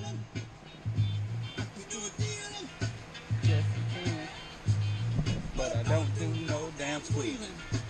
Yes, you can. But I don't do no damn squealing.